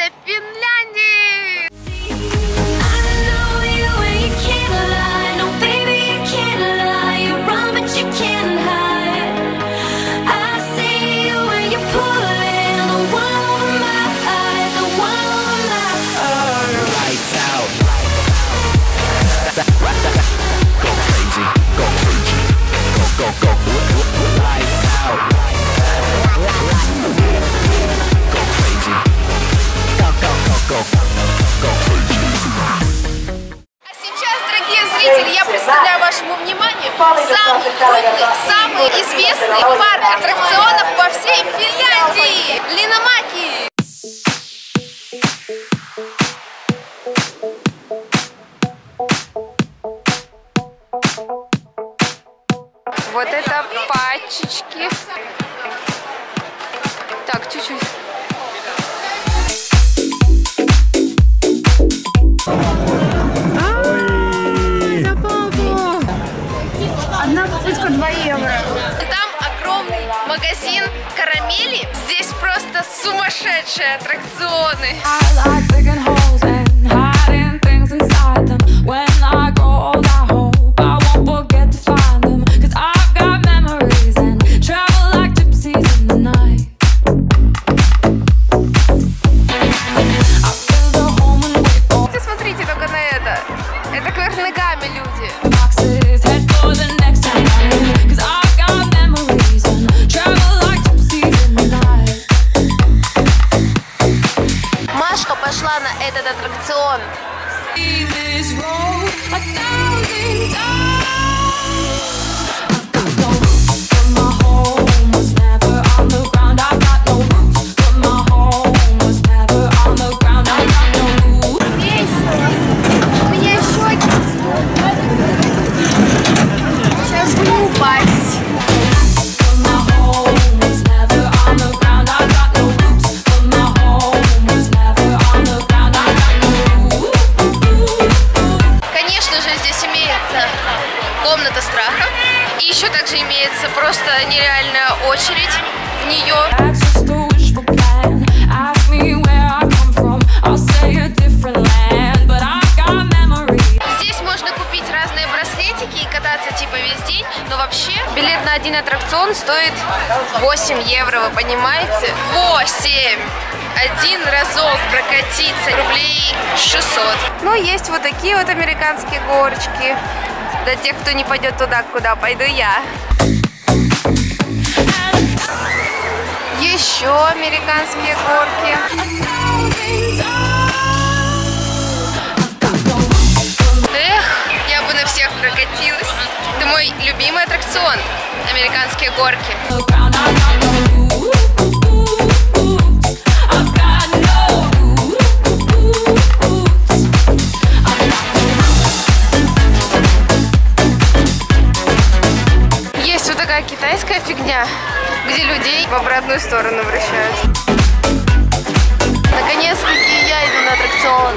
столица Финляндии! Я представляю вашему вниманию самый крупный, самый известный парк аттракционов по всей Финляндии – Линномаки. Вот это пачечки. Так, чуть-чуть. Одна попытка 2 евро. Там огромный магазин карамели. Здесь просто сумасшедшие аттракционы. Смотрите только на это. Это кверх ногами люди. Машка пошла на этот аттракцион. Комната страха. И еще также имеется просто нереальная очередь в нее. Здесь можно купить разные браслетики и кататься типа весь день. Но вообще билет на один аттракцион стоит 8 евро, вы понимаете? 8! Один разок прокатиться рублей 600. Ну, есть вот такие вот американские горочки. Для тех, кто не пойдет туда, куда пойду я. Еще американские горки. Эх, я бы на всех прокатилась. Это мой любимый аттракцион. Американские горки. Китайская фигня, где людей в обратную сторону вращают. Наконец-таки я иду на аттракцион.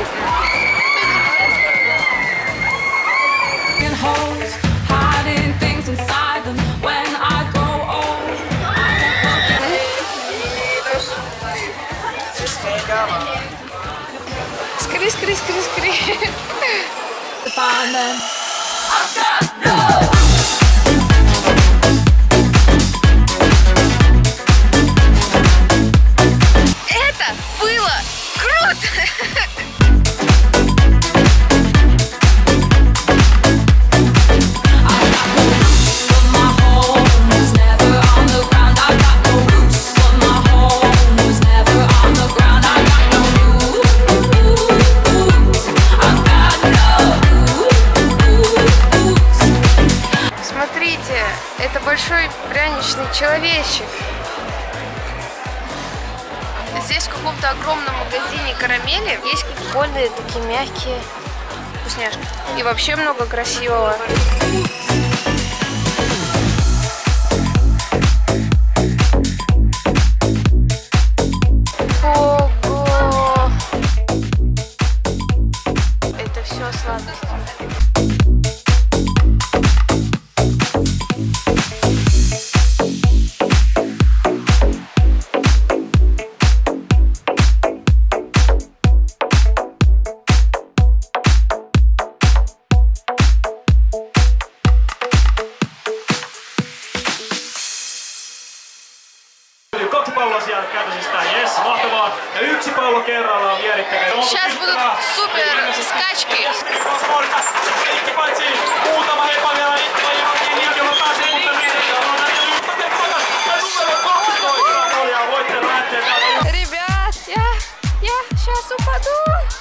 Скри, скри, скри, скри. Было круто! Смотрите, это большой пряничный человечек. Здесь в каком-то огромном магазине карамели есть прикольные такие мягкие вкусняшки. И вообще много красивого. Ого! Это все сладости. 2 palloa siellä käytösistään. Jes, mahtavaa. Ja 1 pallo kerrallaan vierittäkää. Сейчас будут супер скачки. Kaikki paitsi muutama hepa vielä Jälkeen, johon pääsee, mutta Ребят, я сейчас упаду.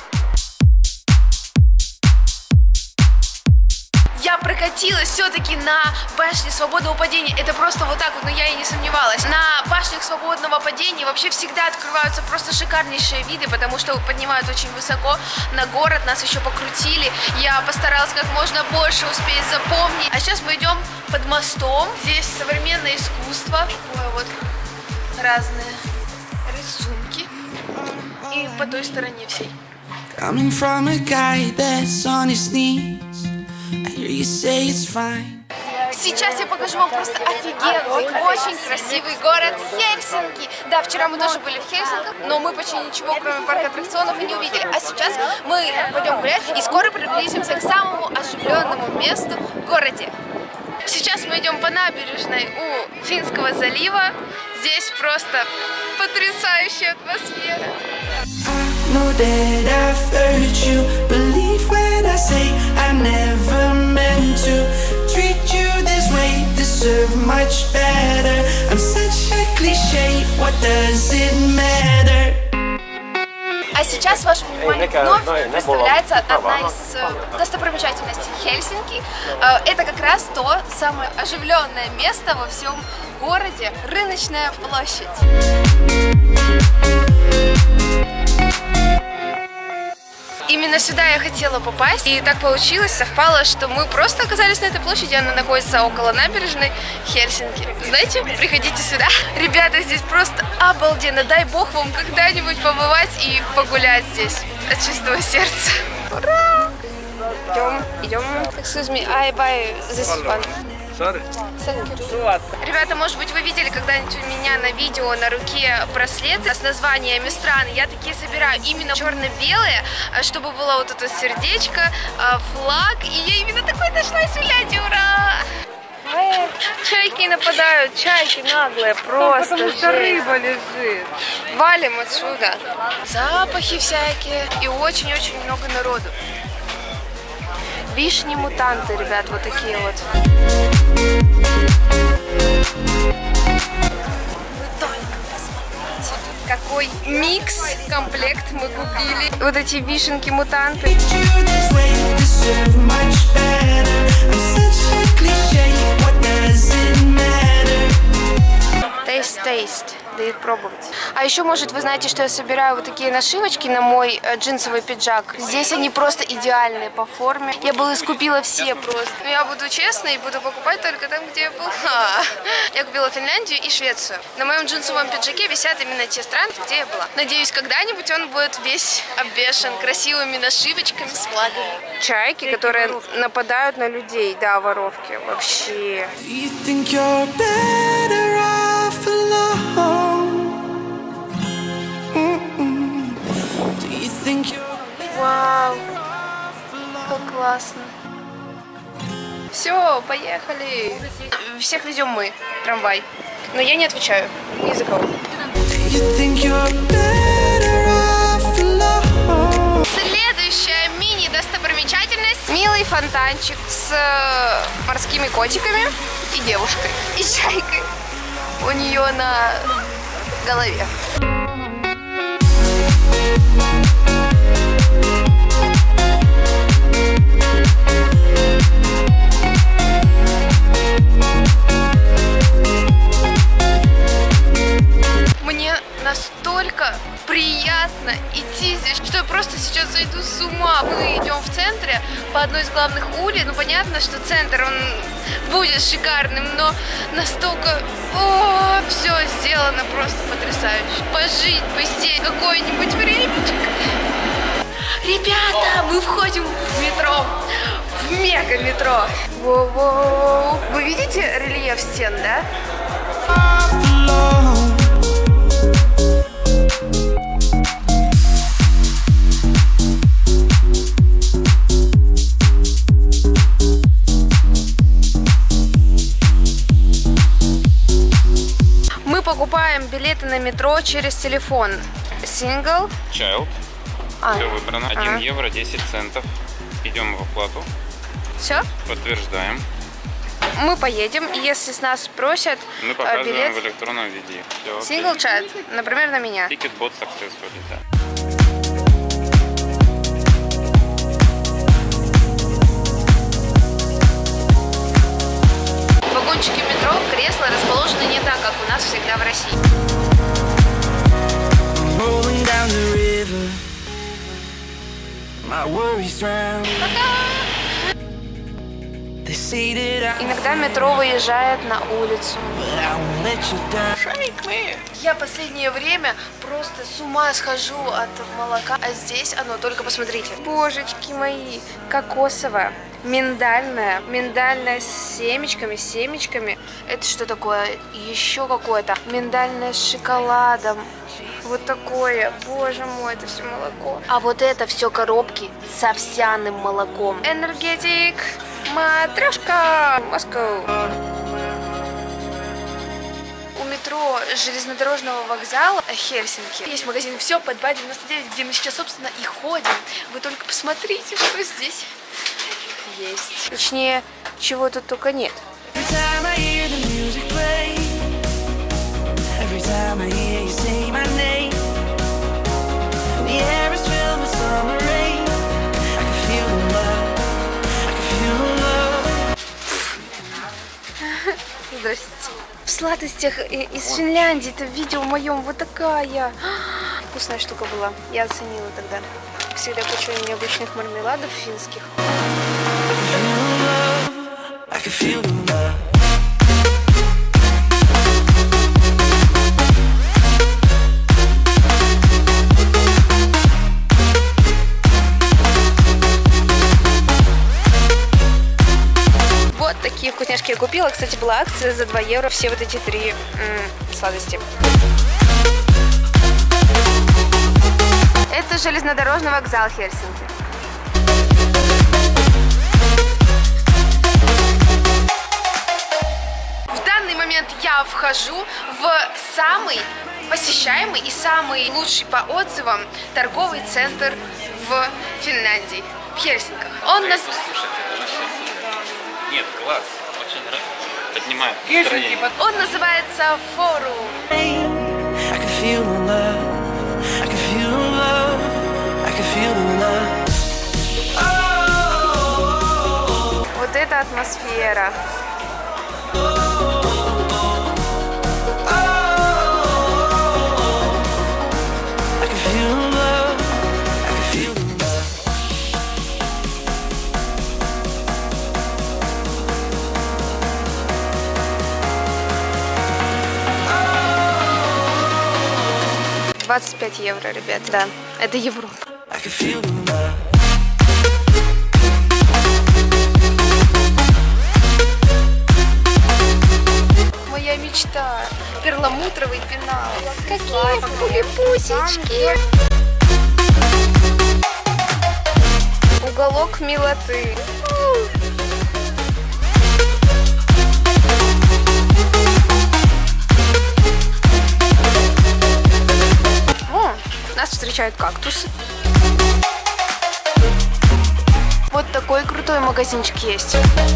Я прокатилась все-таки на башне свободного падения. Это просто вот так вот, но я и не сомневалась. На башнях свободного падения вообще всегда открываются просто шикарнейшие виды, потому что поднимают очень высоко на город, нас еще покрутили. Я постаралась как можно больше успеть запомнить. А сейчас мы идем под мостом. Здесь современное искусство. Ой, вот разные рисунки. И по той стороне всей. Coming from a guy that's on his knees, I hear you say it's fine. Сейчас я покажу вам просто офигенный, очень красивый город Хельсинки. Да, вчера мы тоже были в Хельсинках, но мы почти ничего, кроме парка аттракционов, и не увидели. А сейчас мы пойдем гулять и скоро приблизимся к самому оживленному месту в городе. Сейчас мы идем по набережной у Финского залива. Здесь просто потрясающая атмосфера. Know that I've hurt you. Believe when I say I never meant to treat you this way. Deserve much better. I'm such a cliche. What does it matter? А сейчас вашему вниманию вновь представляется одна из достопримечательностей Хельсинки. Это как раз то самое оживленное место во всем городе – Рыночная площадь. Именно сюда я хотела попасть, и так получилось, совпало, что мы просто оказались на этой площади, она находится около набережной Хельсинки. Знаете, приходите сюда. Ребята, здесь просто обалденно, дай бог вам когда-нибудь побывать и погулять здесь от чистого сердца. Ура! Идем. Excuse me, I buy this one. Sorry. Ребята, может быть, вы видели когда-нибудь у меня на видео на руке браслеты с названиями стран. Я такие собираю именно черно-белые, чтобы было вот это сердечко, флаг. И я именно такой нашла из Финляндии. Ура! Чайки нападают, чайки наглые, просто потому что рыба лежит. Валим отсюда. Запахи всякие и очень-очень много народу. Вишни-мутанты, ребят, вот такие вот. Вы только посмотрите, какой микс, комплект мы купили. Вот эти вишенки-мутанты. Taste. Дают пробовать. А еще, может, вы знаете, что я собираю вот такие нашивочки на мой джинсовый пиджак. Здесь они просто идеальные по форме. Я бы искупила все просто. Но я буду честной и буду покупать только там, где я была. Я купила Финляндию и Швецию. На моем джинсовом пиджаке висят именно те страны, где я была. Надеюсь, когда-нибудь он будет весь обвешан красивыми нашивочками с флагами. Чайки, которые нападают на людей. Да, воровки. Вообще. Вау, как классно. Все, поехали. Всех везем мы, трамвай. Но я не отвечаю ни за кого. Следующая мини-достопримечательность. Милый фонтанчик с морскими котиками и девушкой. И чайкой у нее на голове. Мне настолько приятно идти здесь, что я просто сейчас сойду с ума. Мы идем в центре по одной из главных улиц. Ну, понятно, что центр, он будет шикарным, но настолько... О, все сделано просто потрясающе. Пожить бы здесь какое-нибудь времечко. Ребята, мы входим в метро. В мега-метро. Воу-воу. Вы видите рельеф стен, да? Покупаем билеты на метро через телефон. Single. Child. Все выбрано. 1 евро 10 центов. Идем в оплату. Все? Подтверждаем. Мы поедем, и если с нас спросят мы показываем билет в электронном виде. Все, Single Child, например, на меня. Ticket bought successfully, да. Вагончики метро, кресла расположены не так, как у нас всегда в России. Иногда метро выезжает на улицу. Я последнее время просто с ума схожу от молока, а здесь оно, только посмотрите. Божечки мои, кокосовое, миндальное с семечками. Это что такое? Еще какое-то. Миндальное с шоколадом. Вот такое. Боже мой, это все молоко. А вот это все коробки с овсяным молоком. Энергетик. Матрешка. Москва. У метро железнодорожного вокзала Хельсинки есть магазин «Все» под 2,99, где мы сейчас, собственно, и ходим. Вы только посмотрите, что здесь есть. Точнее, чего тут только нет. Здравствуйте. В сладостях из Финляндии это видео в моем вот такая. Вкусная штука была. Я оценила тогда. Всегда хочу необычных мармеладов финских. Вот такие вкусняшки я купила. Кстати, была акция за 2 евро. Все вот эти 3 сладости. Это железнодорожный вокзал Хельсинки. В данный момент я вхожу в самый посещаемый и самый лучший по отзывам торговый центр в Финляндии, в Хельсинках. Он нас... Нет, класс. Очень рад. Поднимает настроение. Он называется Форум. Вот это атмосфера. €25, ребят. Да, это Европа. Моя мечта. Перламутровый пенал. Какие пулепусечки. Уголок милоты. Нас встречают кактусы. Вот такой крутой магазинчик есть.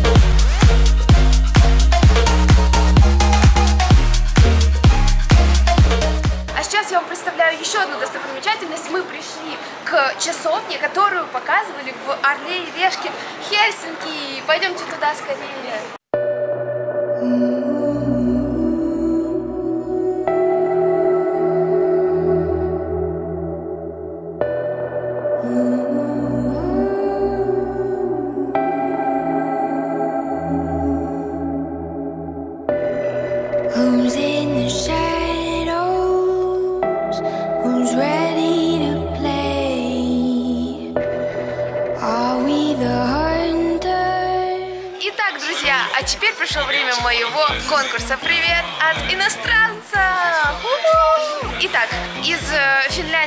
А сейчас я вам представляю еще одну достопримечательность. Мы пришли к часовне, которую показывали в Орле и Решке Хельсинки. Пойдемте туда скорее. А теперь пришло время моего конкурса. Привет от иностранца! Итак, из Финляндии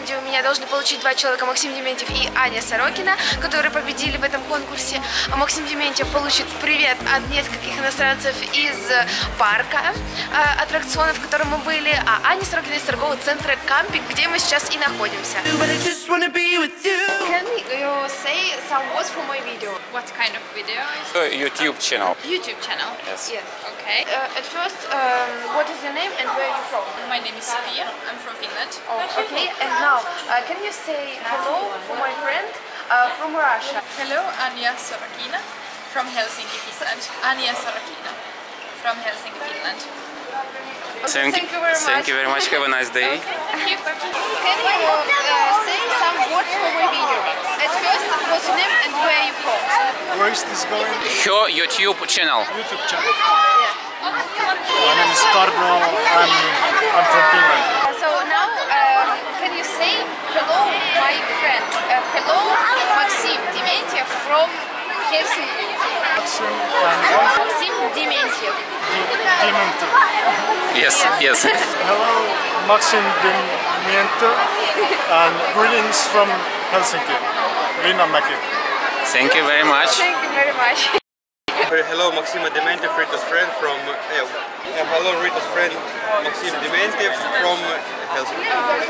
Финляндии у меня должны получить 2 человека, Максим Дементьев и Аня Сорокина, которые победили в этом конкурсе. Максим Дементьев получит привет от нескольких иностранцев из парка аттракционов, в котором мы были, а Аня Сорокина из торгового центра Кампик, где мы сейчас и находимся. Can you say some words for my video? What kind of video? YouTube channel. YouTube channel. Yes. Yes. Okay. At first, what is your name and where are you from? My name is Sofia. I'm from Finland. Oh, okay. And now, can you say hello for my friend from Russia? Hello, Anya Sorokina from Helsinki, Finland. Anya Sorokina from Helsinki, Finland. Okay, thank you very much. Thank you very much. Have a nice day. Can you say some words for my video? At first, what's your name and where are you from? Where is this going? Her YouTube channel. YouTube channel. My name is Karno. I'm from Finland. So now, can you say hello, my friend? Hello, Maxim Demентьев from Helsinki. Maxim Demентьев. Demентьев. Yes, yes. Hello, Maxim Dementьев, and greetings from Helsinki. Linnanmäki. Thank you very much. Thank you very much. Hello, Maxima Demентьев, Rita's friend from. Hello, Rita's friend Maxim Dementьев from Helsinki.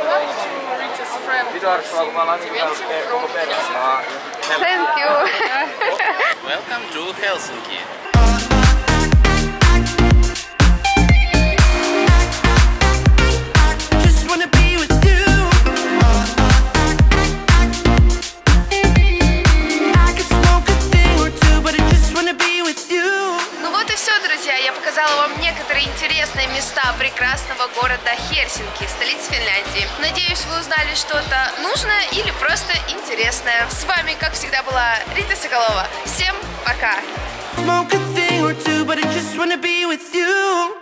Thank you. Welcome to Helsinki. Я показала вам некоторые интересные места прекрасного города Хельсинки, столицы Финляндии. Надеюсь, вы узнали что-то нужное или просто интересное. С вами, как всегда, была Рита Соколова. Всем пока!